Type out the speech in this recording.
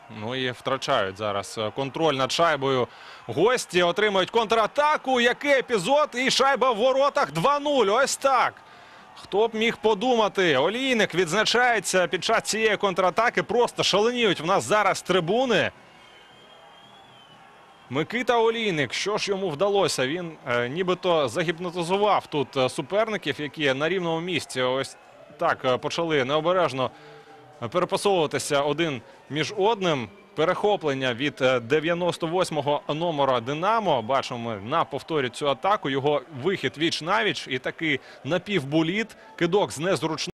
Ну і втрачають зараз контроль над шайбою. Гості отримують контратаку. Який епізод? І шайба в воротах 2-0. Ось так. Хто б міг подумати? Олійник відзначається під час цієї контратаки. Просто шаленіють в нас зараз трибуни. Микита Олійник, що ж йому вдалося? Він нібито загіпнотизував тут суперників, які на рівному місці ось так почали необережно перепасовуватися один між одним. Перехоплення від 98-го номера «Динамо». Бачимо на повторі цю атаку. Його вихід віч-навіч і такий напівболіт. Кидок з незручним.